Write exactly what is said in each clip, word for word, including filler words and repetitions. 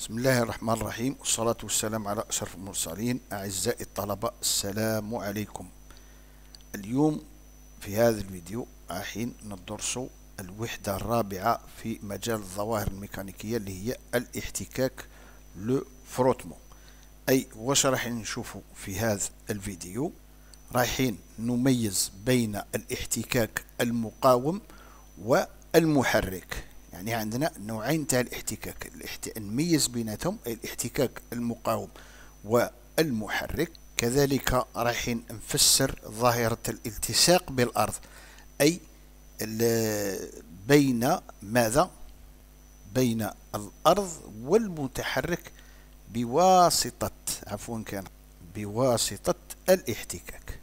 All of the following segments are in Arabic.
بسم الله الرحمن الرحيم، والصلاة والسلام على أشرف المرسلين. أعزائي الطلبة، السلام عليكم. اليوم في هذا الفيديو رايحين ندرس الوحدة الرابعة في مجال الظواهر الميكانيكية اللي هي الاحتكاك، لو فروتمون. أي واش راح نشوفوا في هذا الفيديو؟ رايحين نميز بين الاحتكاك المقاوم والمحرك. يعني عندنا نوعين تاع الاحتكاك، الاحت... نميز بيناتهم، الاحتكاك المقاوم والمحرك. كذلك رايحين نفسر ظاهرة الالتصاق بالأرض، أي بين ماذا؟ بين الأرض والمتحرك بواسطة عفوا كان بواسطة الاحتكاك.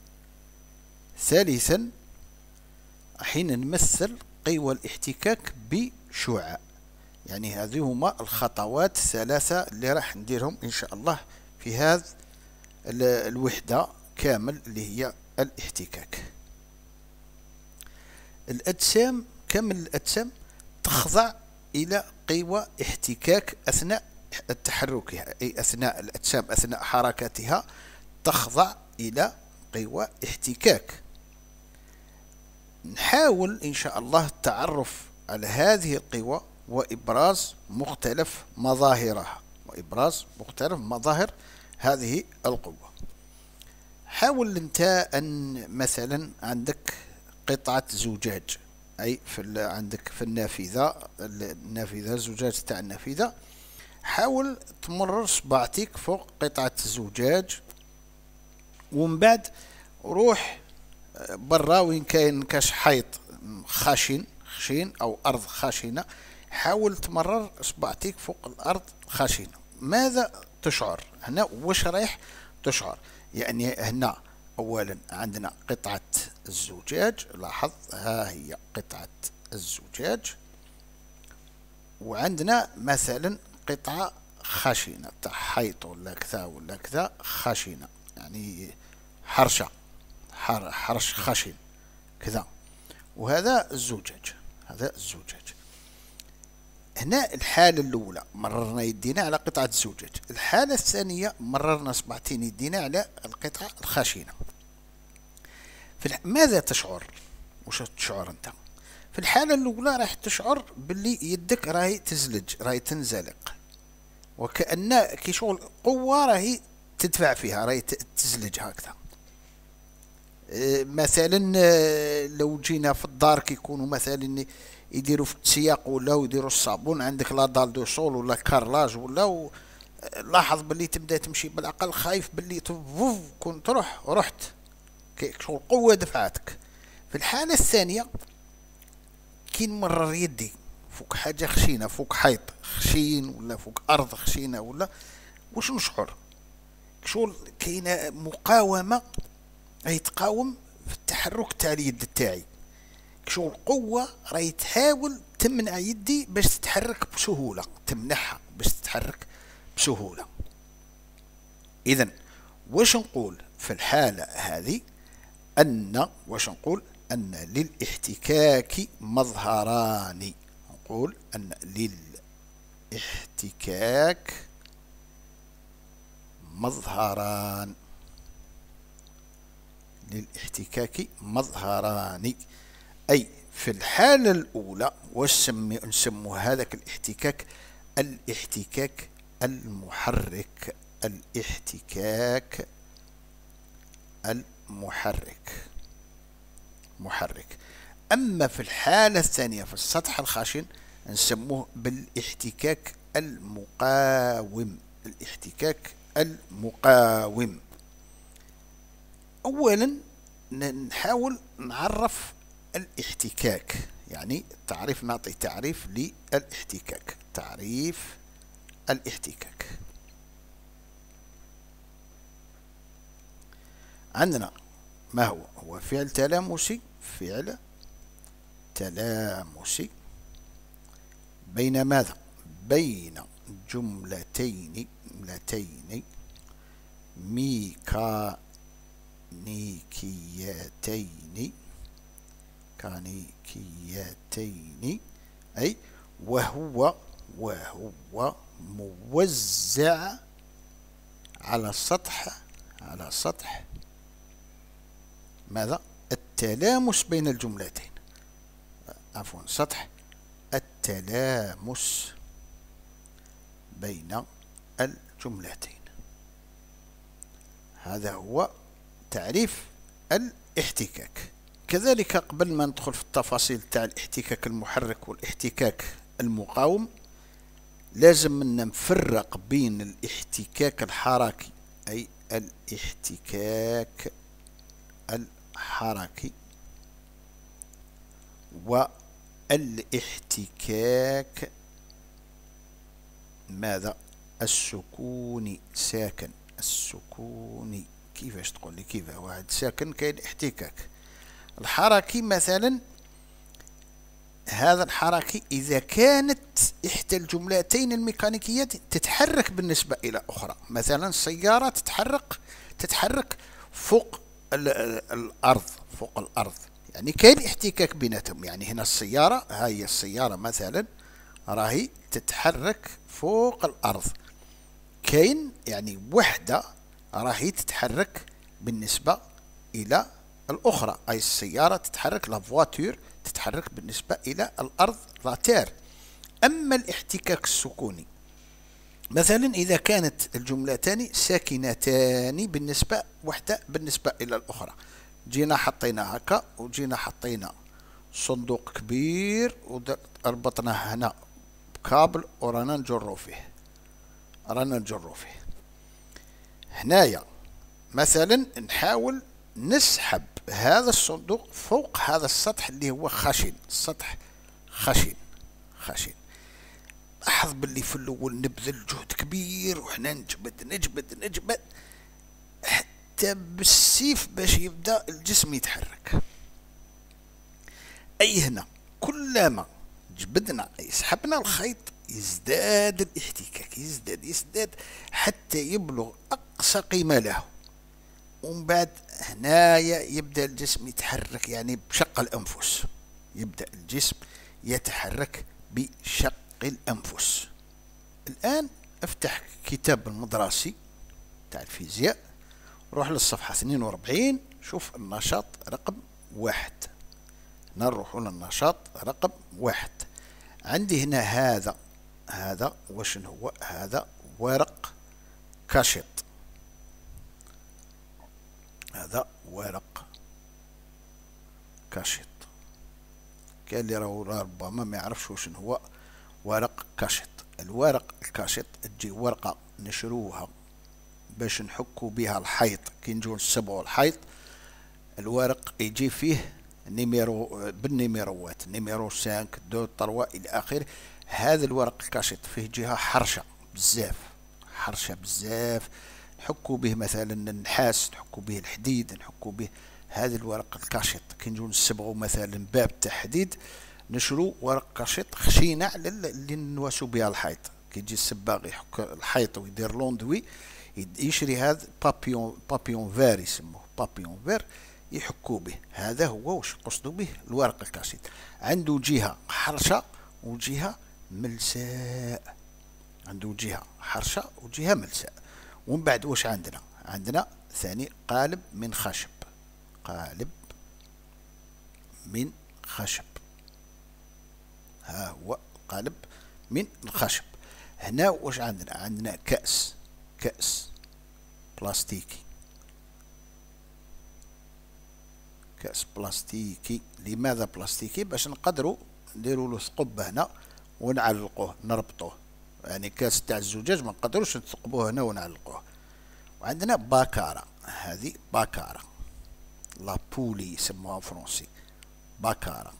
ثالثا رايحين نمثل قوى الاحتكاك بشعاع. يعني هذه هما الخطوات الثلاثة اللي راح نديرهم إن شاء الله في هذا الوحدة كامل اللي هي الاحتكاك. الأجسام، كامل الأجسام تخضع إلى قوى احتكاك أثناء تحركها، أي أثناء الأجسام أثناء حركتها تخضع إلى قوى احتكاك. نحاول إن شاء الله التعرف على هذه القوى وإبراز مختلف مظاهرها وإبراز مختلف مظاهر هذه القوة. حاول أنت أن مثلا عندك قطعة زجاج، أي في عندك في النافذة النافذة الزجاج تاع النافذة. حاول تمرر صباعتك فوق قطعة الزجاج، ومن بعد روح برا وين كاين كاش حيط خشن خشين او ارض خشنه. حاول تمرر اصبعتك فوق الارض خشنه. ماذا تشعر هنا؟ واش رايح تشعر؟ يعني هنا اولا عندنا قطعه الزجاج، لاحظ ها هي قطعه الزجاج، وعندنا مثلا قطعه خشنه تاع حيط ولا كذا ولا كذا خشنه، يعني حرشه حرش خشن كذا. وهذا الزجاج، هذا الزجاج. هنا الحالة الأولى مررنا يدينا على قطعة الزجاج. الحالة الثانية مررنا صبعتين يدينا على القطعة الخشنة. في الح... ماذا تشعر؟ وش تشعر أنت؟ في الحالة الأولى راح تشعر باللي يدك راهي تزلج، راهي تنزلق، وكأن كي شغل قوة راهي تدفع فيها، راهي تزلج هكذا. مثلا لو جينا في الدار كيكونوا مثلا يديروا في التسياق ولا يديروا الصابون، عندك لا دال دو سول ولا كارلاج ولا، لاحظ باللي تبدا تمشي بالعقل، خايف باللي تفوف كون تروح رحت شغل قوة دفعتك. في الحالة الثانية كي نمرر يدي فوق حاجة خشينة، فوق حيط خشين ولا فوق أرض خشينة ولا، واش نشعر؟ شغل كاينة مقاومة، راهي تقاوم في التحرك تاع اليد تاعي. شغل قوة راهي تحاول تمنع يدي باش تتحرك بسهولة، تمنعها باش تتحرك بسهولة. إذن واش نقول في الحالة هذه؟ أن واش نقول أن للاحتكاك مظهران. نقول أن للاحتكاك مظهران للاحتكاك مظهران. أي في الحالة الأولى واش نسمو هذاك الاحتكاك؟ الاحتكاك المحرك، الاحتكاك المحرك محرك. أما في الحالة الثانية في السطح الخشن نسموه بالاحتكاك المقاوم، الاحتكاك المقاوم. أولا نحاول نعرف الاحتكاك، يعني تعريف، نعطي تعريف للاحتكاك. تعريف الاحتكاك عندنا ما هو؟ هو فعل تلامسي، فعل تلامسي بين ماذا؟ بين جملتين جملتين ميكا ميكانيكيتين ميكانيكيتين أي وهو وهو موزع على سطح على سطح ماذا؟ التلامس بين الجملتين، عفوا سطح التلامس بين الجملتين. هذا هو تعريف الاحتكاك. كذلك قبل ما ندخل في التفاصيل تاع الاحتكاك المحرك والاحتكاك المقاوم، لازم منا نفرق بين الاحتكاك الحركي، أي الاحتكاك الحركي، والاحتكاك ماذا؟ السكوني، ساكن، السكوني. كيفاش تقول لي كيف واحد ساكن كاين احتكاك؟ الحركي مثلا، هذا الحركي إذا كانت إحدى الجملتين الميكانيكيات تتحرك بالنسبة إلى أخرى، مثلا السيارة تتحرك تتحرك فوق الأرض، فوق الأرض، يعني كاين احتكاك بيناتهم. يعني هنا السيارة، هاي السيارة مثلا راهي تتحرك فوق الأرض، كاين يعني وحدة راهي تتحرك بالنسبة إلى الأخرى، أي السيارة تتحرك، لا فواتور تتحرك بالنسبة إلى الأرض، لاتير. أما الاحتكاك السكوني مثلا إذا كانت الجملتان ساكنتان بالنسبة وحدة بالنسبة إلى الأخرى، جينا حطينا هكا وجينا حطينا صندوق كبير وربطناه هنا بكابل ورانا نجرو فيه، رانا نجرو فيه. هنايا مثلا نحاول نسحب هذا الصندوق فوق هذا السطح اللي هو خشن، السطح خشن خشن. لاحظ باللي في الاول نبذل جهد كبير وحنا نجبد نجبد نجبد حتى بالسيف باش يبدا الجسم يتحرك. اي هنا كلما جبدنا سحبنا الخيط يزداد الاحتكاك، يزداد يزداد حتى يبلغ اقصى قيمة له، ومن بعد هنايا يبدأ الجسم يتحرك، يعني بشق الأنفس، يبدأ الجسم يتحرك بشق الأنفس. الآن افتح كتاب المدرسي تاع الفيزياء، روح للصفحة اثنين وأربعين، شوف النشاط رقم واحد. نروح للنشاط رقم واحد. عندي هنا هذا هذا واش هو؟ هذا ورق كاشيط، هذا ورق كاشيط. كاين اللي راهو ربما ما يعرفش واش هو ورق كاشيط. الورق الكاشيط تجي ورقة نشروها باش نحكو بها الحيط، كي نجو نسبعو الحيط الورق يجي فيه نيميرو بالنيميروات، نيميرو خمسة اثنين ثلاثة الى اخره. هذا الورق الكاشيط فيه جهة حرشة بزاف، حرشة بزاف، نحكو به مثلا النحاس، نحكو به الحديد، نحكو به هذا الورق الكاشيط. كي نجو نسبغو مثلا باب تاع حديد نشرو ورق كاشيط خشينة على اللي نواسو بها الحيط. كي يجي السباغ يحك الحيط ويدير لوندوي يشري هذا بابيون، بابيون فير يسموه، بابيون فير يحكو به. هذا هو واش قصدو به الورق الكاشيط، عنده جهة حرشة وجهة ملساء، عنده جهة حرشة وجهة ملساء. ومن بعد واش عندنا؟ عندنا ثاني قالب من خشب، قالب من خشب، ها هو قالب من الخشب. هنا واش عندنا؟ عندنا كأس، كأس بلاستيكي، كأس بلاستيكي. لماذا بلاستيكي؟ باش نقدروا نديروا له ثقب هنا ونعلقوه نربطوه، يعني كاس تاع الزجاج ما نقدروش نثقبوه هنا ونعلقوه. وعندنا باكارة، هذه باكارة، لا بولي يسموها فرنسي، باكارة.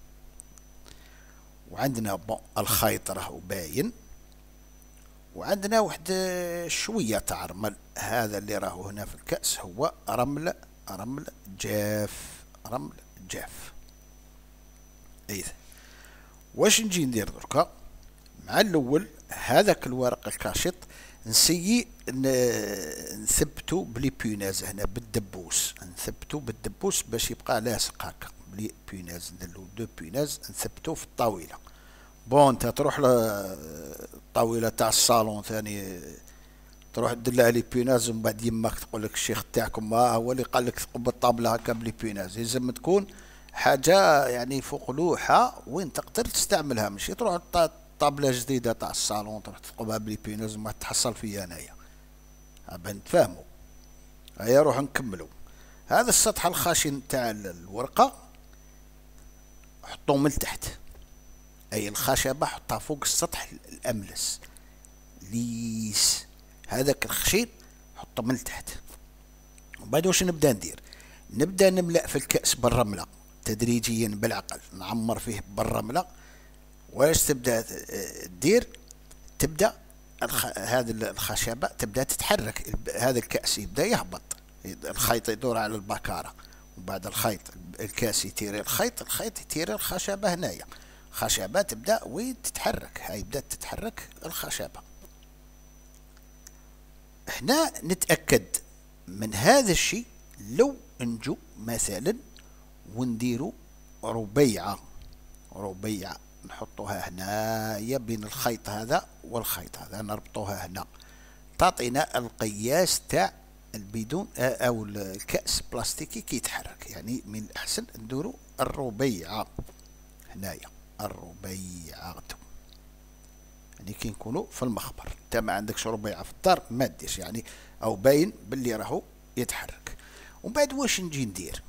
وعندنا بون الخيط راهو باين، وعندنا واحد شوية تاع رمل. هذا اللي راهو هنا في الكأس هو رمل، رمل جاف، رمل جاف. إذا واش نجي ندير دركا؟ مع الأول هذاك الورق الكاشيط نسيي نثبتو بلي بوناز هنا بالدبوس، نثبتو بالدبوس باش يبقى لاصق هكا بلي بوناز، نديرلو دو بوناز نثبتو في الطاولة بون انت تروح للطاولة تاع الصالون ثاني، تروح تدير لها لي بيناز، ومن بعد يماك تقول لك الشيخ تاعكم ما هو اللي قال لك تقب الطابلة هكا بلي بيناز. لازم تكون حاجة يعني فوق لوحة وين تقدر تستعملها، ماشي تروح طابلة جديدة تاع الصالون تروح تقبها بلي بيناز وما تحصل فيا انايا. هابا نتفاهمو. هيا روح نكملو. هذا السطح الخشن تاع الورقة حطوه من تحت، اي الخشبة حطها فوق السطح الاملس ليس، هذاك الخشين حطه من تحت. وبعد واش نبدا ندير؟ نبدا نملأ في الكأس بالرملة تدريجيا بالعقل، نعمر فيه بالرملة. واش تبدا تدير؟ تبدا الخ... هذه الخشبة تبدا تتحرك، هذا الكأس يبدا يهبط، الخيط يدور على البكارة، وبعد الخيط الكاس يتيري الخيط، الخيط يتيري الخشبة هنايا، خشبة تبدا وين تتحرك، هاي بدات تتحرك الخشبة. احنا نتأكد من هذا الشيء لو نجو مثلا ونديرو ربيعة، ربيعة نحطوها هنايا بين الخيط هذا والخيط هذا، نربطوها هنا، تعطينا القياس تاع البيدون او الكأس بلاستيكي كي يتحرك. يعني من الاحسن نديرو الربيعة هنايا، الربيعة يعني كي نكونوا في المخبر. انت ما عندكش ربيعة في الدار ما ديرش يعني، او باين باللي راهو يتحرك. ومن بعد واش نجي ندير؟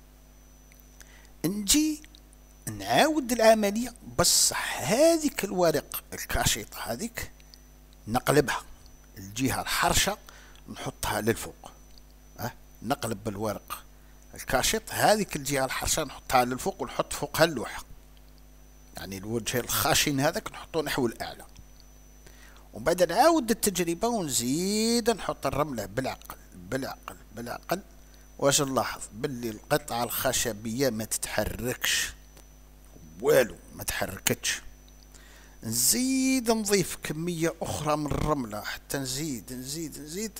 نجي نعاود العملية بصح هذيك الورق الكاشيطة هذيك نقلبها الجهة الحرشة نحطها للفوق. أه؟ نقلب بالورق الكاشيط هذيك الجهة الحرشة نحطها للفوق ونحط فوقها اللوحة، يعني الوجه الخاشن هذاك نحطه نحو الأعلى. ومن بعد نعاود التجربة ونزيد نحط الرملة بالعقل بالعقل بالعقل. واش نلاحظ؟ باللي القطعة الخشبية ما تتحركش والو، ما تحركتش. نزيد نضيف كمية أخرى من الرملة حتى نزيد نزيد نزيد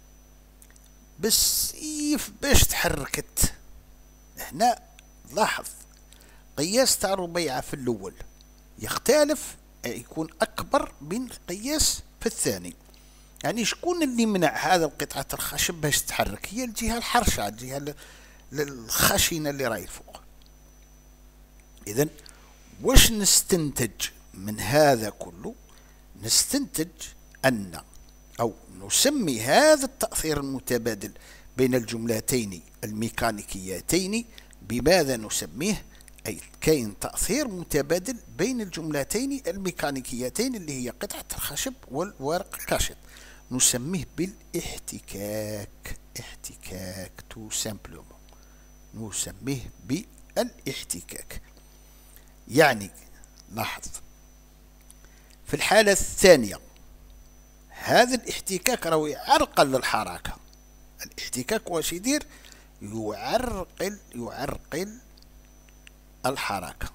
بالسيف باش تحركت. هنا لاحظ قياس تاع الربيعة في الأول يختلف، يكون أكبر من قياس في الثاني. يعني شكون اللي منع هذا القطعة الخشب باش تتحرك؟ هي الجهة الحرشة، الجهة الخشنة اللي راهي فوق. إذن واش نستنتج من هذا كله؟ نستنتج أن أو نسمي هذا التأثير المتبادل بين الجملتين الميكانيكيتين بماذا نسميه؟ أي كاين تأثير متبادل بين الجملتين الميكانيكيتين اللي هي قطعة الخشب والورق الكاشط، نسميه بالاحتكاك. احتكاك تو سامبلومون، نسميه بالاحتكاك. يعني لاحظ في الحالة الثانية هذا الاحتكاك راهو يعرقل الحركة. الاحتكاك واش يدير؟ يعرقل يعرقل الحركة،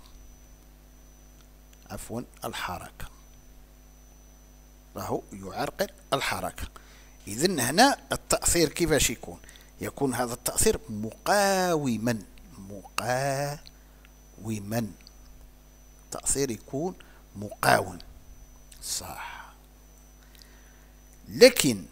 عفوا الحركة، راهو يعرقل الحركة. إذن هنا التأثير كيفاش يكون؟ يكون هذا التأثير مقاوما، مقاوما، التأثير يكون مقاوم صح. لكن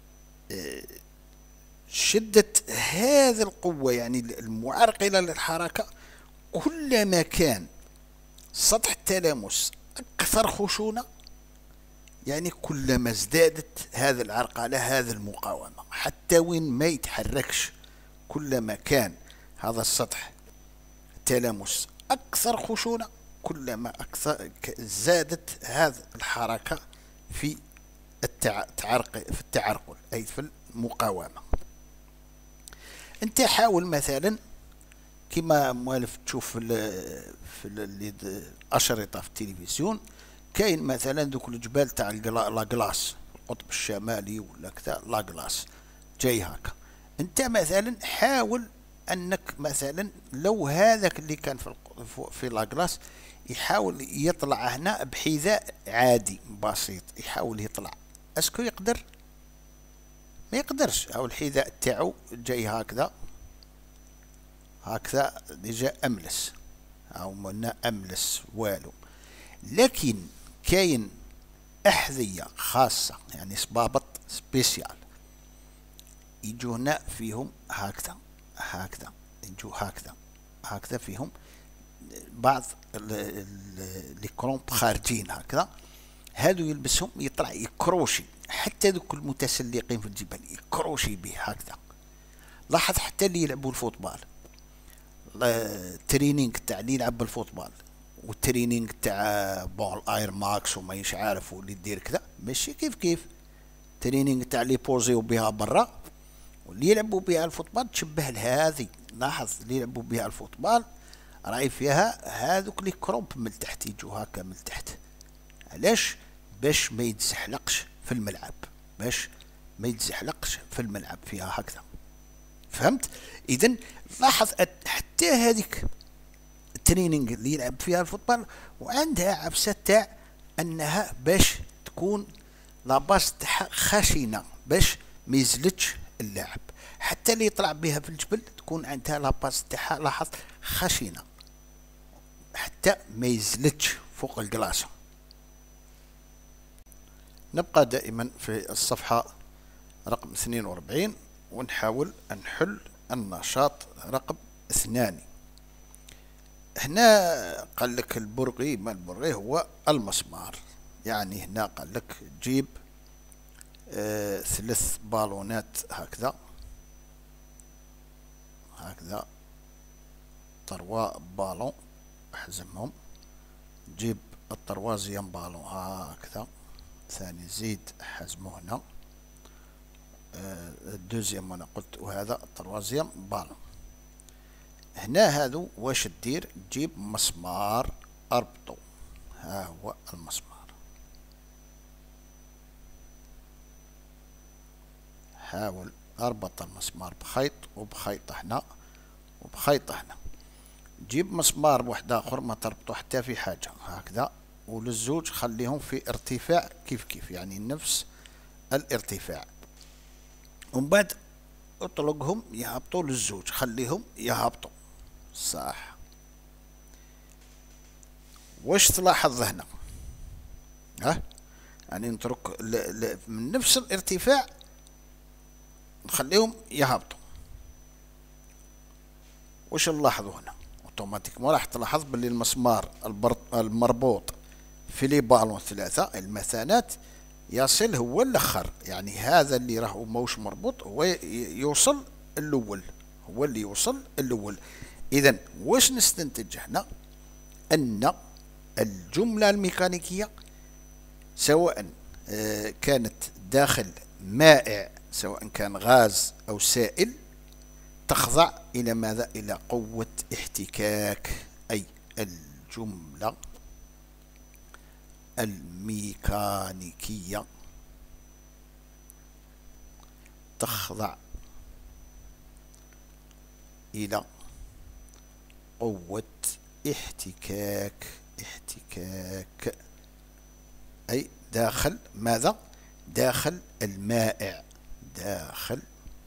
شدة هذه القوة يعني المعرقلة للحركة كلما كان سطح التلامس أكثر خشونة، يعني كلما ازدادت هذه العرقلة هذه المقاومة حتى وين ما يتحركش. كلما كان هذا السطح التلامس أكثر خشونة كلما أكثر زادت هذه الحركة في التعرق في التعرقل أي في المقاومة. أنت حاول مثلا كما مؤلف تشوف في في الأشرطة في التلفزيون، كاين مثلا دوك الجبال تاع لاغلاس القطب الشمالي ولا كذا لاغلاس جاي هكا. انت مثلا حاول انك مثلا لو هذاك اللي كان في في لاغلاس يحاول يطلع هنا بحذاء عادي بسيط، يحاول يطلع، اسكو يقدر؟ ما يقدرش. او الحذاء تاعو جاي هكذا هكذا ديجا املس، او منا املس والو. لكن كاين أحذية خاصة يعني صبابط سبيسيال يجوا هنا فيهم هكذا هكذا يجوا هكذا هكذا فيهم بعض لي كرومب خارجين هكذا، هادو يلبسهم يطلع يكروشي، حتى ذوك المتسلقين في الجبال يكروشي به هكذا. لاحظ حتى اللي يلعبوا الفوتبال، الترينينغ تاع اللي يلعب بالفوتبال والترينينغ تاع بول اير ماكس وما يش عارف واللي دير كذا ماشي كيف كيف. ترينينغ تاع اللي بوزيو بها برا واللي يلعبوا بها الفوتبال تشبه لهذه. لاحظ اللي يلعبوا بها الفوتبال راهي فيها هذوك لي كرومب من تحت يجوا هكا من تحت. علاش؟ باش ما يتزحلقش في الملعب، باش ما يتزحلقش في الملعب فيها هكذا. فهمت؟ اذا لاحظ حتى هذيك الترينينغ اللي يلعب فيها الفوتبال وعندها عفسه تاع انها باش تكون لاباس تاعها خشنه باش ما يزلتش اللاعب. حتى اللي يطلع بها في الجبل تكون عندها لاباس تاعها لاحظ خشنه حتى ما يزلتش فوق الكلاصه. نبقى دائما في الصفحه رقم اثنين وأربعين ونحاول نحل النشاط رقم اثنان. هنا قال لك البرغي، ما البرغي هو المسمار. يعني هنا قال لك جيب آه ثلاث بالونات هكذا هكذا تروا بالون احزمهم، جيب التروازيام بالون هكذا ثاني زيد حزمه هنا آه الدوزيام انا قلت وهذا التروازيام بالون. هنا هادو واش دير؟ تجيب مسمار اربطو، ها هو المسمار، حاول اربط المسمار بخيط وبخيط هنا وبخيط هنا. جيب مسمار بواحد اخر ما تربطو حتى في حاجة هكذا، وللزوج خليهم في ارتفاع كيف كيف يعني نفس الارتفاع، ومن بعد اطلقهم يهبطوا للزوج، خليهم يهبطوا صح. واش تلاحظ هنا؟ ها يعني نترك من نفس الارتفاع نخليهم يهبطوا. واش نلاحظوا هنا؟ اوتوماتيك ما راح تلاحظ باللي المسمار المربوط في لي بالون ثلاثة المثانات يصل هو الاخر، يعني هذا اللي راهو موش مربوط هو يوصل الاول، هو اللي يوصل الاول. اذا واش نستنتج هنا؟ ان الجملة الميكانيكية سواء كانت داخل مائع سواء كان غاز او سائل تخضع الى ماذا؟ الى قوة احتكاك. اي الجملة الميكانيكية تخضع الى قوة احتكاك احتكاك اي داخل ماذا؟ داخل المائع، داخل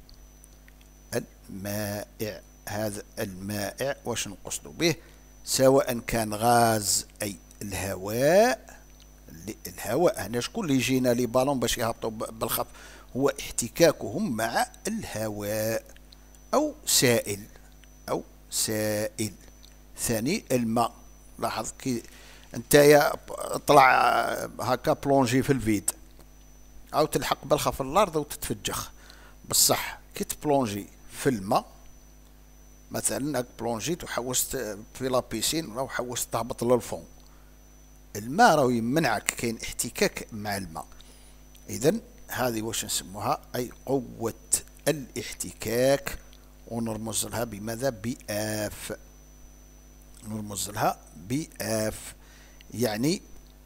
المائع. هذا المائع واش نقصد به؟ سواء كان غاز اي الهواء، الهواء هنا شكون اللي يجينا لي بالون باش يهبطوا بالخف؟ هو احتكاكهم مع الهواء، او سائل او سائل. ثاني الماء، لاحظ كي انت طلع هكا بلونجي في الفيد او تلحق بالخف الارض وتتفجخ، بصح كي تبلونجي في الماء مثلا هاك بلونجيت وحوست في لابيسين ولا حوست تهبط للفون، الماء راه يمنعك، كاين احتكاك مع الماء. اذا هذه واش نسموها؟ اي قوة الاحتكاك، ونرمز لها بماذا؟ بآف، نرمز لها بآف. يعني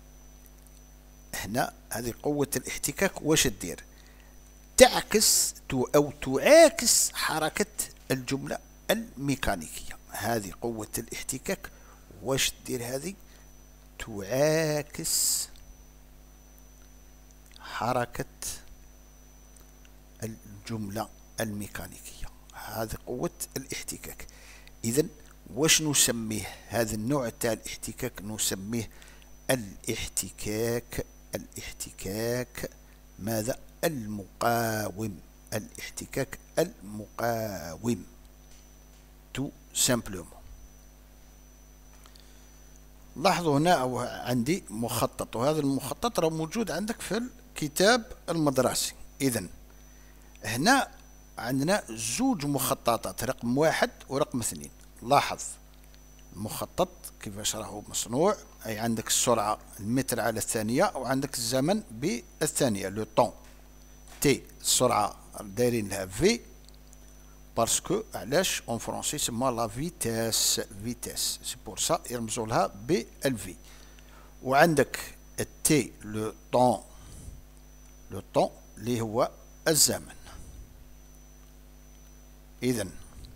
هنا هذه قوة الاحتكاك واش تدير؟ تعكس او تعاكس حركة الجملة الميكانيكية. هذه قوة الاحتكاك واش تدير؟ هذه تعاكس حركة الجملة الميكانيكية، هذه قوة الاحتكاك. إذن واش نسميه هذا النوع تاع الاحتكاك؟ نسميه الاحتكاك الاحتكاك ماذا؟ المقاوم. الاحتكاك المقاوم تو سامبلومون. لاحظوا هنا أو عندي مخطط، وهذا المخطط راه موجود عندك في الكتاب المدرسي. إذن هنا عندنا زوج مخططات، رقم واحد ورقم اثنين. لاحظ المخطط كيفاش راهو مصنوع، أي عندك السرعة المتر على الثانية، وعندك الزمن بالثانية لو طون تي. السرعة دايرين لها في باسكو علاش اون فرونسي سما لا فيتاس فيتاس سي بور سا يرمزوا لها بالفي. وعندك التي لو طون لو طون اللي هو الزمن. إذن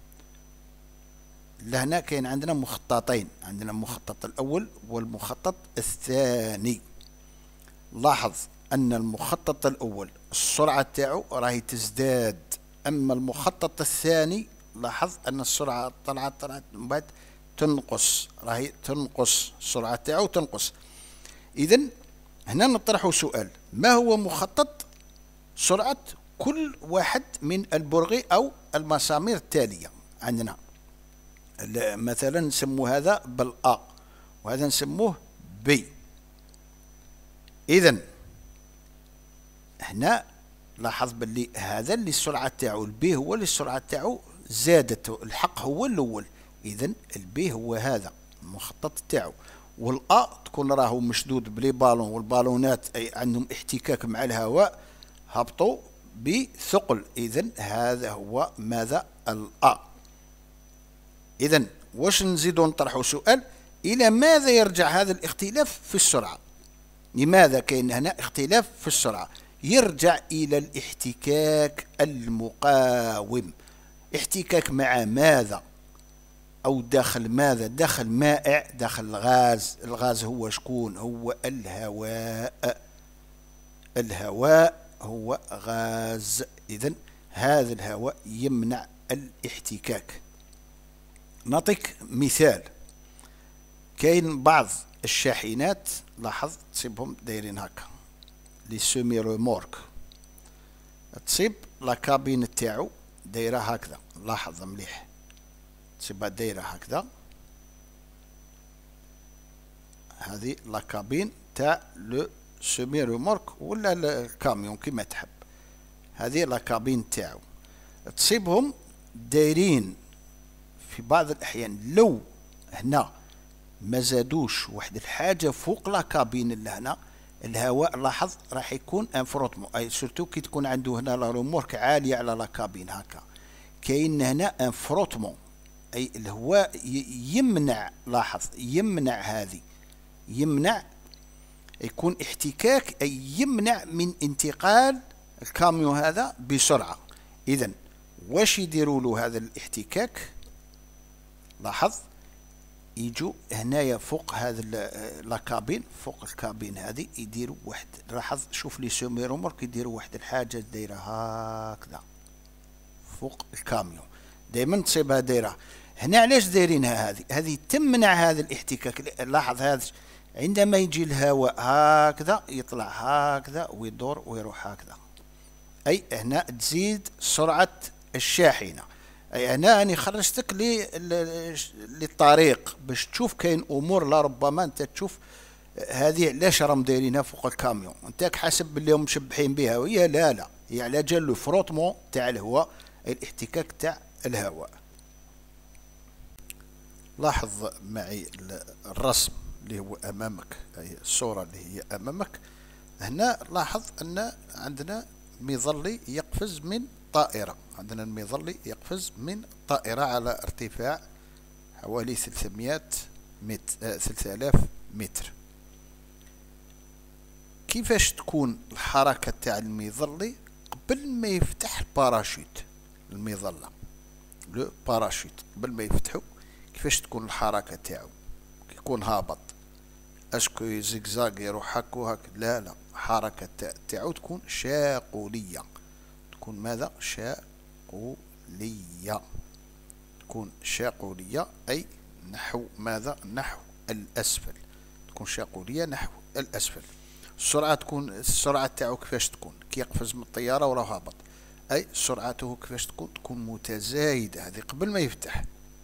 لهنا كاين عندنا مخططين، عندنا المخطط الأول والمخطط الثاني. لاحظ أن المخطط الأول السرعة تاعو راهي تزداد، أما المخطط الثاني لاحظ أن السرعة طلعت طلعت من بعد تنقص، راهي تنقص السرعة تاعو تنقص. إذن هنا نطرح سؤال: ما هو مخطط سرعة كل واحد من البرغي أو المسامير التالية؟ عندنا مثلا نسمو هذا بالأ، وهذا نسموه بي. إذن هنا لاحظ باللي هذا اللي السرعة تاعو البي هو اللي السرعة تاعو زادت، الحق هو الأول. إذن البي هو هذا المخطط تاعو، والأ تكون راهو مشدود بلي بالون، والبالونات أي عندهم احتكاك مع الهواء هبطوا بثقل. إذن هذا هو ماذا؟ الأ. إذن واش نزيدو نطرحو سؤال: إلى ماذا يرجع هذا الاختلاف في السرعة؟ لماذا كاين هنا اختلاف في السرعة؟ يرجع إلى الاحتكاك المقاوم. احتكاك مع ماذا؟ أو داخل ماذا؟ داخل مائع، داخل الغاز. الغاز هو شكون؟ هو الهواء. الهواء هو غاز. إذن هذا الهواء يمنع الاحتكاك. نعطيك مثال: كاين بعض الشاحنات لاحظ تصيبهم دايرين هكا لي سومي رومورك، تصيب لا كابين تاعو دايره هكذا. لاحظ مليح، تصيبها دايره هكذا، هذه لا كابين تاع لو سومي رومورك ولا الكاميون كيما تحب. هذه لا كابين تاعو تصيبهم دايرين في بعض الأحيان. لو هنا ما زادوش واحد الحاجة فوق لا كابين اللي هنا، الهواء لاحظ راح يكون ان فروتمون، اي سورتو كي تكون عنده هنا لا رومورك عالية على لا كابين هكا، كاين هنا ان فروتمون، اي الهواء يمنع. لاحظ يمنع، هذه يمنع، يكون احتكاك، اي يمنع من انتقال الكاميون هذا بسرعة. اذا واش يديروا له هذا الاحتكاك؟ لاحظ يجوا هنايا فوق هذا لاكابين، فوق الكابين هذه يديروا واحد، لاحظ شوف لي سومي رومورك يديروا واحد الحاجة دايرة هكذا فوق الكاميون، دائما تصيبها دايرة هنا. علاش دايرينها هذه؟ هذه تمنع هذا الاحتكاك. لاحظ هذا عندما يجي الهواء هكذا يطلع هكذا ويدور ويروح هكذا، أي هنا تزيد سرعة الشاحنة. أي أنا أني خرجتك للطريق باش تشوف كاين أمور لا ربما أنت تشوف هذه علاش راهم دايرينها فوق الكاميون، أنت حاسب بلي هم مشبحين بها، وهي لا لا، هي على جال لو فروتمون تاع الهواء، الاحتكاك تاع الهواء. لاحظ معي الرسم اللي هو أمامك، أي الصورة اللي هي أمامك هنا. لاحظ أن عندنا مظلي يقفز من طائرة، عندنا المظلي يقفز من طائرة على ارتفاع حوالي ثلاثمائة متر، آه ثلاثة آلاف متر. كيفاش تكون الحركة تاع المظلي قبل ما يفتح الباراشوت؟ المظلة لو باراشوت قبل ما يفتحو كيفاش تكون الحركة تاعو؟ يكون هابط، اسكو يزقزاق يروح هك وهك؟ لا لا، حركة تاعو تكون شاقولية. تكون ماذا؟ شاقولية. تكون شاقولية أي نحو ماذا؟ نحو الأسفل. تكون شاقولية نحو الأسفل. السرعة تكون السرعة تاعو كيفاش تكون كي يقفز من الطيارة وراه هابط، أي سرعته كيفاش تكون تكون متزايدة. هذه قبل ما يفتح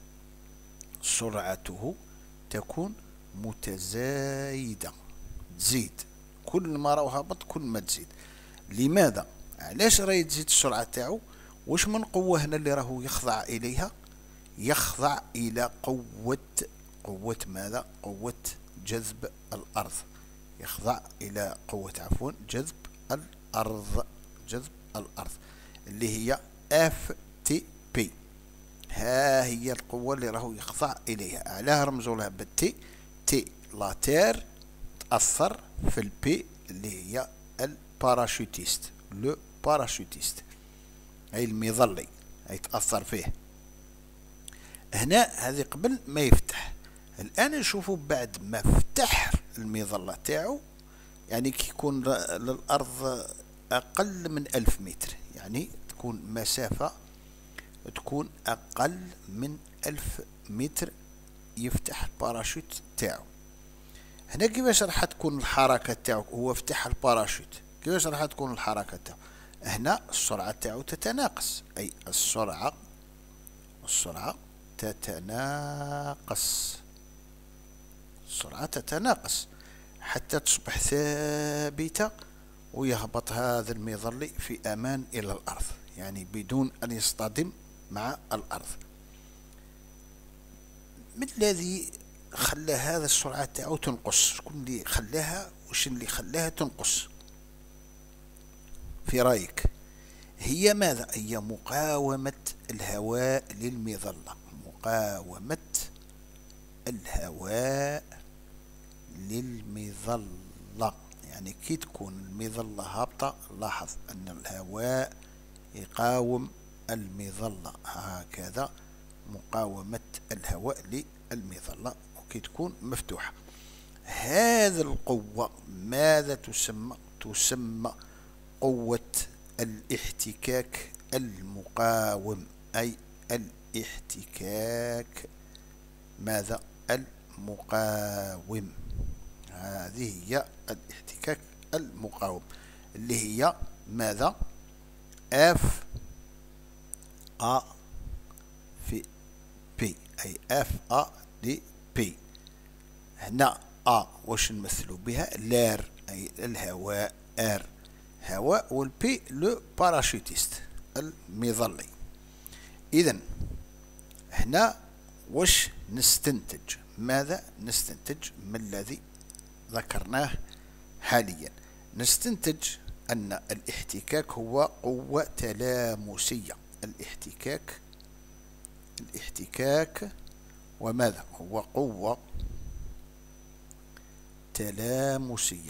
سرعته تكون متزايدة، تزيد كل ما راه هابط كل ما تزيد. لماذا؟ علاش راهي تزيد السرعة تاعو؟ واش من قوة هنا اللي راهو يخضع إليها؟ يخضع إلى قوة قوة ماذا؟ قوة جذب الأرض. يخضع إلى قوة عفوا جذب الأرض، جذب الأرض اللي هي اف تي بي. ها هي القوة اللي راهو يخضع إليها. علاه رمزوا لها بالتي؟ تي لاتير تأثر في البي اللي هي الباراشوتيست، لو باراشوتيست أي المظلي أي تأثر فيه. هنا هذه قبل ما يفتح. الآن نشوفوا بعد ما فتح المظلة تاعو، يعني كي يكون للأرض أقل من ألف متر، يعني تكون مسافة تكون أقل من ألف متر يفتح الباراشوت تاعو. هنا كيفاش راح تكون الحركة تاعو؟ هو فتح الباراشوت، كيفاش راح تكون الحركة تاعو؟ هنا السرعة تاعو تتناقص، أي السرعة السرعة تتناقص السرعة تتناقص حتى تصبح ثابتة ويهبط هذا المظلي في أمان إلى الأرض، يعني بدون أن يصطدم مع الأرض. ما الذي خلى هذا السرعة تاعو تنقص؟ شكون اللي خلاها؟ وش اللي خلاها تنقص في رأيك؟ هي ماذا؟ هي مقاومة الهواء للمظلة، مقاومة الهواء للمظلة. يعني كي تكون المظلة هابطة لاحظ أن الهواء يقاوم المظلة هكذا، مقاومة الهواء للمظلة. وكي تكون مفتوحة هذه القوة ماذا تسمى؟ تسمى قوة الاحتكاك المقاوم، أي الاحتكاك ماذا؟ المقاوم. هذه هي الاحتكاك المقاوم اللي هي ماذا؟ اف ا في بي، أي اف ا دي بي. هنا ا واش نمثلوا بها؟ لار أي الهواء، ار هواء، والبي لو باراشوتيست المظلي. إذن هنا واش نستنتج؟ ماذا نستنتج من الذي ذكرناه حاليا؟ نستنتج أن الاحتكاك هو قوة تلامسية. الاحتكاك الاحتكاك وماذا؟ هو قوة تلامسية.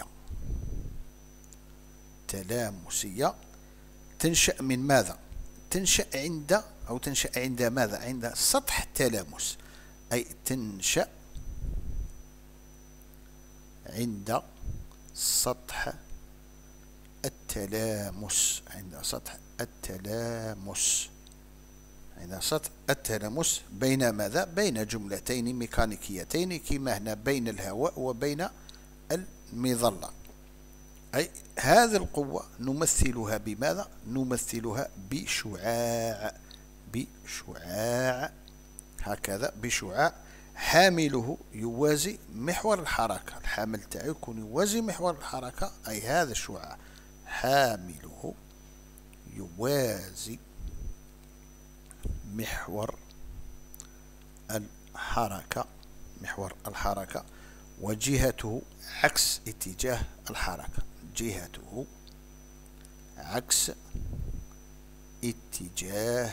تلامسية تنشأ من ماذا؟ تنشأ عند أو تنشأ عند ماذا؟ عند سطح التلامس، أي تنشأ عند سطح التلامس، عند سطح التلامس عند سطح التلامس بين ماذا؟ بين جملتين ميكانيكيتين كما هنا بين الهواء وبين المظلة. أي هذه القوة نمثلها بماذا؟ نمثلها بشعاع، بشعاع هكذا، بشعاع حامله يوازي محور الحركة. الحامل تاعو يكون يوازي محور الحركة، أي هذا الشعاع حامله يوازي محور الحركة، محور الحركة وجهته عكس اتجاه الحركة، جهته عكس اتجاه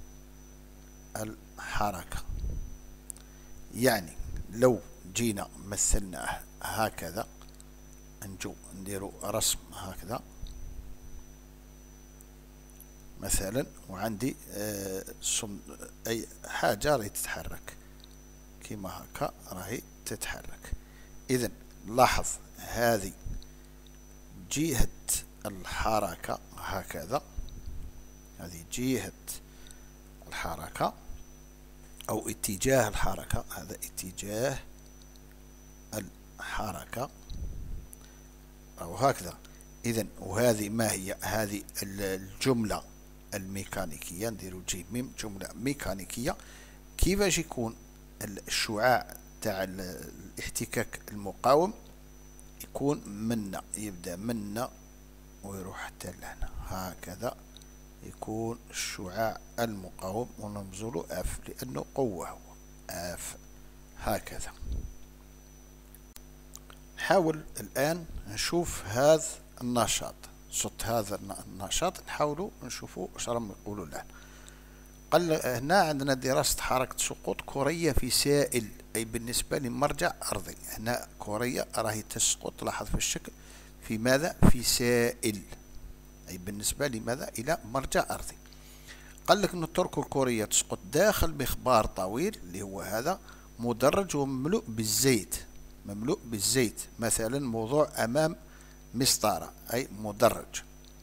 الحركة. يعني لو جينا مثلناه هكذا، نجو نديرو رسم هكذا مثلا، وعندي آه أي حاجة راهي تتحرك كما هكا راهي تتحرك. إذن لاحظ هذه جهة الحركة هكذا، هذه جهة الحركة أو اتجاه الحركة، هذا اتجاه حركة أو هكذا. إذن وهذه ما هي؟ هذه الجملة الميكانيكية، نديرو جيم ميم جملة ميكانيكية. كيفاش يكون الشعاع تاع الاحتكاك المقاوم؟ يكون منا، يبدأ منا ويروح حتى لهنا هكذا، يكون الشعاع المقاوم ونرمزولو اف لأنه قوة، هو اف هكذا. نحاول الآن نشوف هذا النشاط، صوت هذا النشاط نحاولوا نشوفوا اش راهم يقولوا له. قال هنا عندنا دراسة حركة سقوط كرية في سائل، أي بالنسبة لمرجع أرضي. هنا كرية راهي تسقط، لاحظ في الشكل، في ماذا؟ في سائل، أي بالنسبة لماذا؟ إلى مرجع أرضي. قال لك نترك الكرية تسقط داخل مخبار طويل اللي هو هذا مدرج ومملوء بالزيت، مملوء بالزيت، مثلا موضوع أمام مسطرة أي مدرج.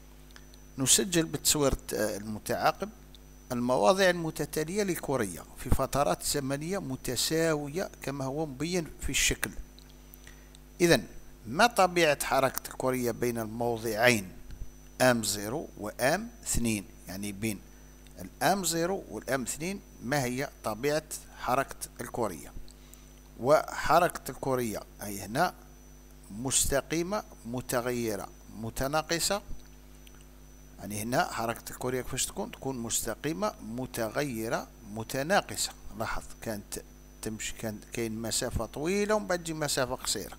نسجل بالتصوير المتعاقب المواضع المتتالية للكرية في فترات زمنية متساوية كما هو مبين في الشكل. إذن ما طبيعة حركة الكرية بين الموضعين ام صفر وام اثنين؟ يعني بين الام صفر والام اثنين ما هي طبيعة حركة الكرية؟ وحركة الكرية أي هنا مستقيمة متغيرة متناقصة. يعني هنا حركة الكرية كيفاش تكون؟ تكون مستقيمة متغيرة متناقصة. لاحظ كانت تمشي، كان كاين مسافة طويلة ومن بعد تجي مسافة قصيرة.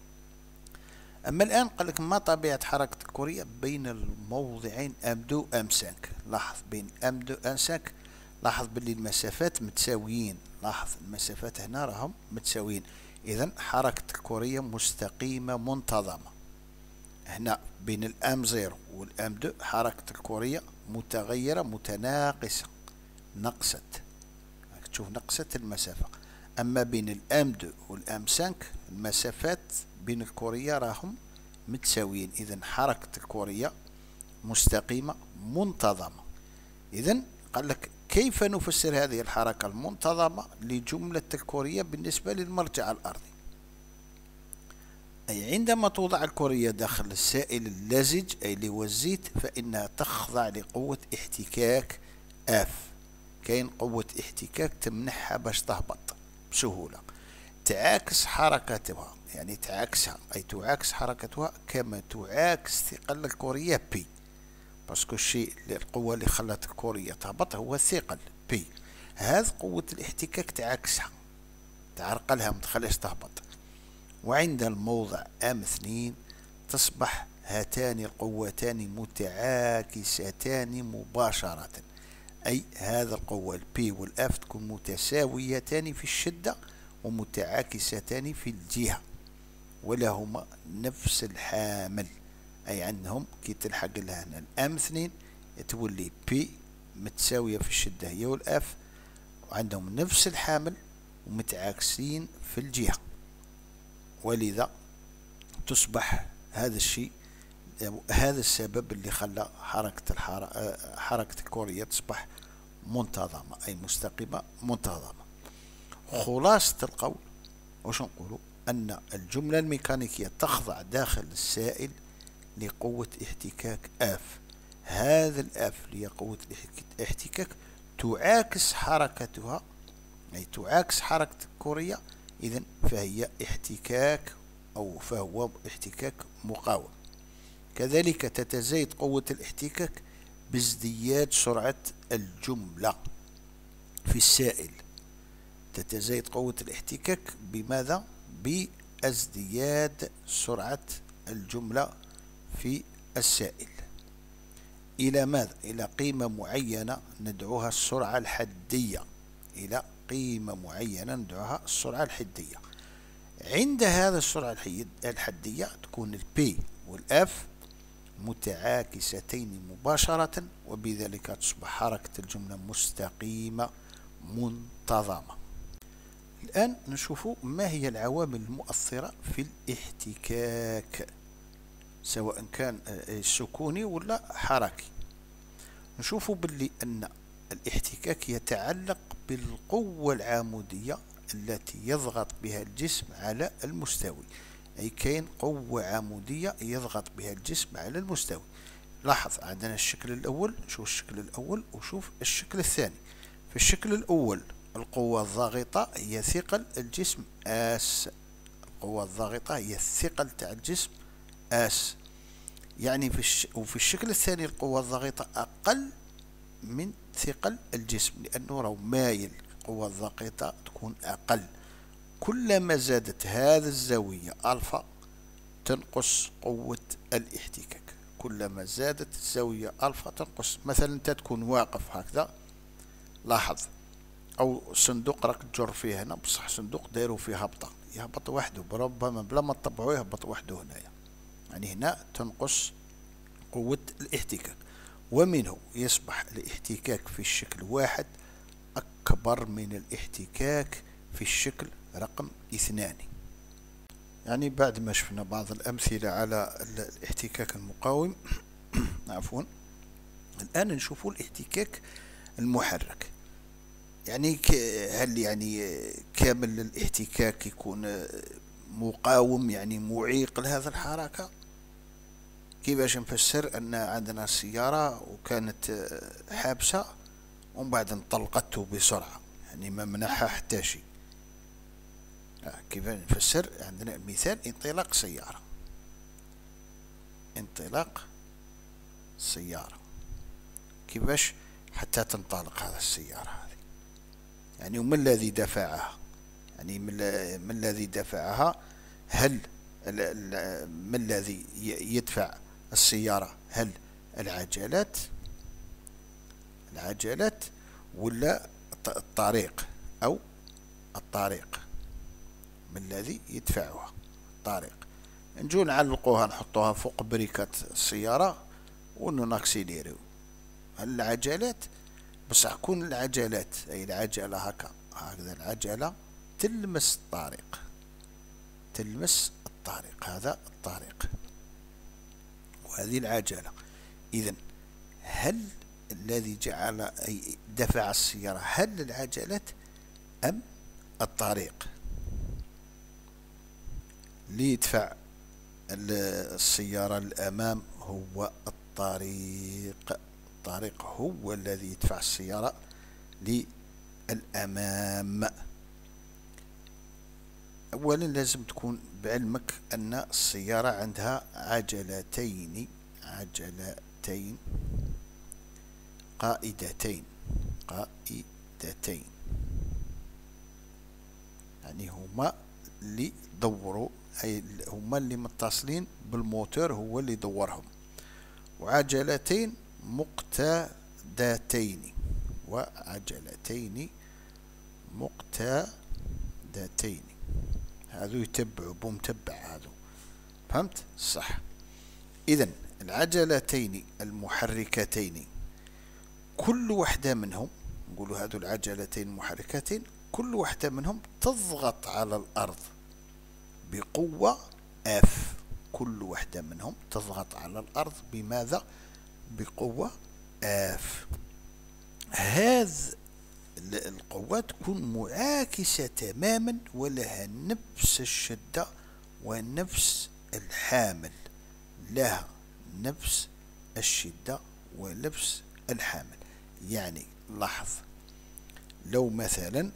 أما الآن قال لك ما طبيعة حركة الكرية بين الموضعين ام اثنين ام خمسة؟ لاحظ بين ام اثنين ام خمسة، لاحظ باللي المسافات متساويين، لاحظ المسافات هنا راهم متساويين. إذا حركة الكرية مستقيمة منتظمة. هنا بين الام صفر والام اثنين حركة الكرية متغيرة متناقصة، نقصت، تشوف نقصت المسافة. أما بين الام اثنين والام خمسة المسافات بين الكرية راهم متساويين. إذا حركة الكرية مستقيمة منتظمة. إذا قال لك كيف نفسر هذه الحركة المنتظمة لجملة الكرية بالنسبة للمرجع الأرضي؟ أي عندما توضع الكرية داخل السائل اللزج أي اللي هو الزيت فإنها تخضع لقوة احتكاك اف. كاين قوة احتكاك تمنحها باش تهبط بسهولة. تعاكس حركتها، يعني تعاكسها أي تعاكس حركتها كما تعاكس ثقل الكرية بي، باسكو الشيء القوة اللي خلت الكرية تهبط هو الثقل بي. هذه قوة الاحتكاك تعاكسها، تعرقلها ما تخليش تهبط. وعند الموضع ام اثنين تصبح هاتان القوتان متعاكستان مباشرة، أي هذا القوة البي والأف تكون متساويتان في الشدة ومتعاكستان في الجهة ولهما نفس الحامل. أي عندهم كي تلحق لها هنا الام اثنين تولي بي متساوية في الشدة هي والأف، وعندهم نفس الحامل ومتعاكسين في الجهة، ولذا تصبح هذا الشيء، هذا السبب اللي خلى حركة حركة الكرية تصبح منتظمة أي مستقيمة منتظمة. خلاصة القول واش نقولوا؟ أن الجملة الميكانيكية تخضع داخل السائل لقوة احتكاك اف. هذا الاف اللي هي قوة الاحتكاك تعاكس حركتها، أي تعاكس حركة الكرية. إذن فهي احتكاك أو فهو احتكاك مقاوم. كذلك تتزايد قوة الاحتكاك بازدياد سرعة الجملة في السائل. تتزايد قوة الاحتكاك بماذا؟ بازدياد سرعة الجملة في السائل. إلى ماذا؟ إلى قيمة معينة ندعوها السرعة الحدية، إلى قيمة معينة ندعوها السرعة الحدية. عند هذا السرعة الحدية تكون البي والأف متعاكستين مباشرة، وبذلك تصبح حركة الجملة مستقيمة منتظمة. الآن نشوف ما هي العوامل المؤثرة في الاحتكاك سواء كان سكوني ولا حركي. نشوف باللي أن الاحتكاك يتعلق بالقوة العمودية التي يضغط بها الجسم على المستوي، أي كاين قوة عمودية يضغط بها الجسم على المستوي. لاحظ عندنا الشكل الأول، شوف الشكل الأول وشوف الشكل الثاني. في الشكل الأول القوة الضاغطة هي ثقل الجسم اس، القوة الضاغطة هي الثقل تاع الجسم اس، يعني في الش... وفي الشكل الثاني القوة الضاغطة أقل من ثقل الجسم، لأنه راه مايل، القوة الضاغطة تكون أقل. كلما زادت هذه الزاوية ألفا تنقص قوة الاحتكاك، كلما زادت الزاوية ألفا تنقص. مثلا أنت تكون واقف هكذا، لاحظ، أو صندوق راك تجر فيه هنا، بصح صندوق دايرو فيه هبطة، يهبط وحده، بربما بلا ما تطبعوه يهبط وحده هنايا، يعني هنا تنقص قوة الاحتكاك، ومنه يصبح الاحتكاك في الشكل واحد أكبر من الاحتكاك في الشكل رقم اثنان. يعني بعد ما شفنا بعض الأمثلة على الاحتكاك المقاوم عفوا، الآن نشوف الاحتكاك المحرك. يعني هل يعني كامل الاحتكاك يكون مقاوم، يعني معيق لهذا الحركة؟ كيفاش نفسر أن عندنا سيارة وكانت حابسة ومن بعد انطلقت بسرعة، يعني ما منحها حتى شيء. كيف نفسر؟ عندنا مثال انطلاق سيارة، انطلاق سيارة كيفاش حتى تنطلق هذا السيارة هذه؟ يعني وما الذي دفعها؟ يعني من الذي دفعها؟ هل ما الذي يدفع السيارة؟ هل العجلات العجلات ولا الطريق أو الطريق؟ من الذي يدفعها؟ الطريق. نجو نعلقوها نحطوها فوق بريكات السيارة وناكسيليريو. هل العجلات؟ بصح كون العجلات أي العجلة هكا هكذا العجلة تلمس الطريق، تلمس الطريق، هذا الطريق وهذه العجلة. إذن هل الذي جعل أي دفع السيارة هل العجلات أم الطريق؟ ليدفع السيارة للأمام هو الطريق، الطريق هو الذي يدفع السيارة للأمام. أولا لازم تكون بعلمك أن السيارة عندها عجلتين، عجلتين قائدتين، قائدتين يعني هما اللي دوروا، أي هما اللي متصلين بالموتور، هو اللي دورهم. وعجلتين مقتادتين، وعجلتين مقتادتين، هذو يتبعوا بمتبع هذو، فهمت صح؟ إذن العجلتين المحركتين كل واحدة منهم، نقولوا هذو العجلتين المحركتين كل واحدة منهم تضغط على الأرض بقوة اف، كل واحدة منهم تضغط على الأرض بماذا؟ بقوة اف. هذه القوة تكون معاكسة تماما ولها نفس الشدة ونفس الحامل، لها نفس الشدة ونفس الحامل. يعني لاحظ، لو مثلا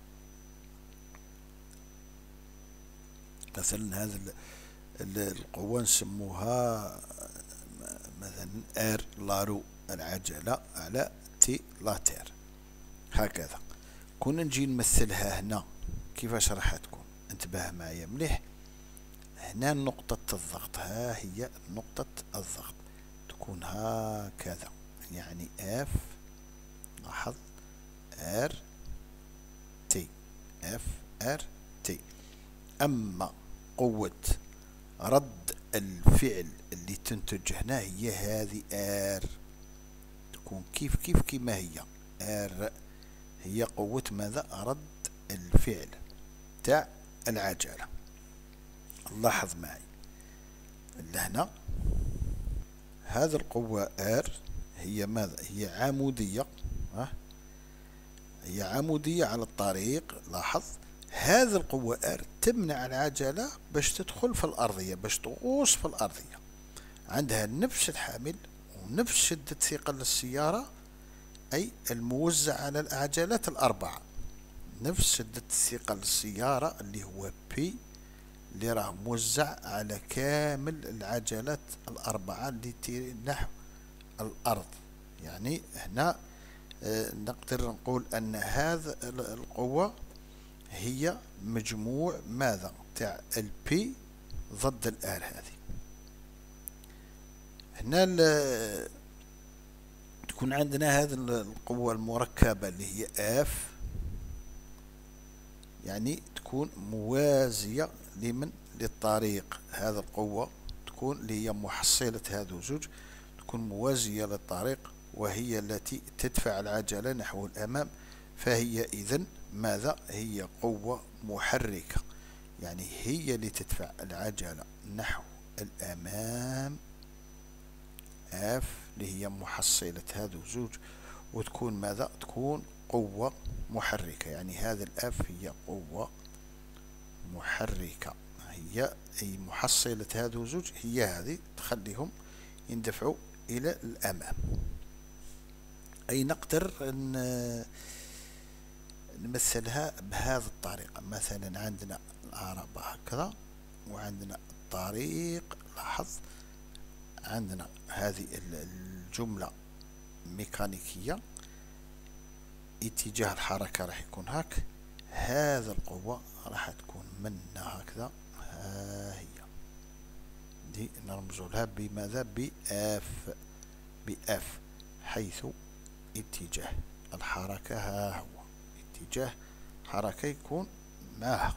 مثلا هذه القوة نسموها مثلا ار لارو، العجلة على تي لاتير، هكذا. كنا نجي نمثلها هنا كيفاش راح تكون؟ انتبه معايا مليح، هنا نقطة الضغط، ها هي نقطة الضغط تكون هكذا، يعني اف، لاحظ ار تي، اف ار تي. اما قوة رد الفعل اللي تنتج هنا هي هذه ار، تكون كيف كيف كما هي ار، هي قوة ماذا؟ رد الفعل تاع العجلة. لاحظ معي لهنا هذه القوة ار هي ماذا؟ هي عمودية، ها هي عمودية على الطريق. لاحظ هذه القوة R تمنع العجلة باش تدخل في الأرضية، باش تغوص في الأرضية. عندها نفس الحامل ونفس شدة ثقل السيارة، أي الموزع على العجلات الأربعة، نفس شدة ثقل السيارة اللي هو P اللي راه موزع على كامل العجلات الأربعة اللي تير نحو الأرض. يعني هنا آه نقدر نقول أن هذا القوة هي مجموع ماذا تاع البي ضد الآر. هذه هنا تكون عندنا هذه القوة المركبة اللي هي اف، يعني تكون موازية لمن للطريق. هذه القوة تكون اللي هي محصلة هذو زوج، تكون موازية للطريق، وهي التي تدفع العجلة نحو الأمام. فهي إذن ماذا؟ هي قوة محركة، يعني هي اللي تدفع العجلة نحو الأمام اف اللي هي محصلة هذو زوج، وتكون ماذا؟ تكون قوة محركة. يعني هذا الاف هي قوة محركة، هي أي محصلة هذو زوج هي هذه تخليهم يندفعوا إلى الأمام. أي نقدر أن نمثلها بهذه الطريقة. مثلا عندنا العربة هكذا، وعندنا الطريق. لاحظ عندنا هذه الجملة ميكانيكية، اتجاه الحركة راح يكون هاك، هذا القوة راح تكون منا هكذا. ها هي دي نرمزوا لها بماذا؟ بأف، بأف، حيث اتجاه الحركة ها هو اتجاه حركة يكون معها.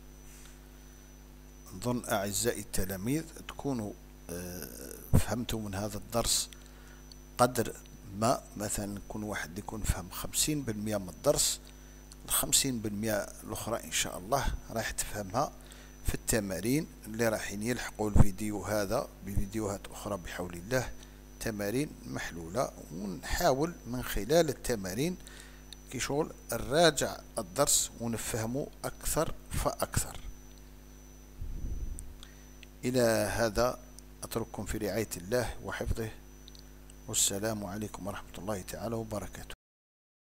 نظن أعزائي التلاميذ تكونوا فهمتوا من هذا الدرس قدر ما. مثلا يكون واحد يكون فهم خمسين بالمئة من الدرس، الخمسين بالمئة الأخرى إن شاء الله راح تفهمها في التمارين اللي راح يلحقوا الفيديو هذا بفيديوهات أخرى بحول الله، تمارين محلولة. ونحاول من خلال التمارين كي شغل نراجع الدرس ونفهمه أكثر فأكثر. إلى هذا أترككم في رعاية الله وحفظه، والسلام عليكم ورحمة الله تعالى وبركاته.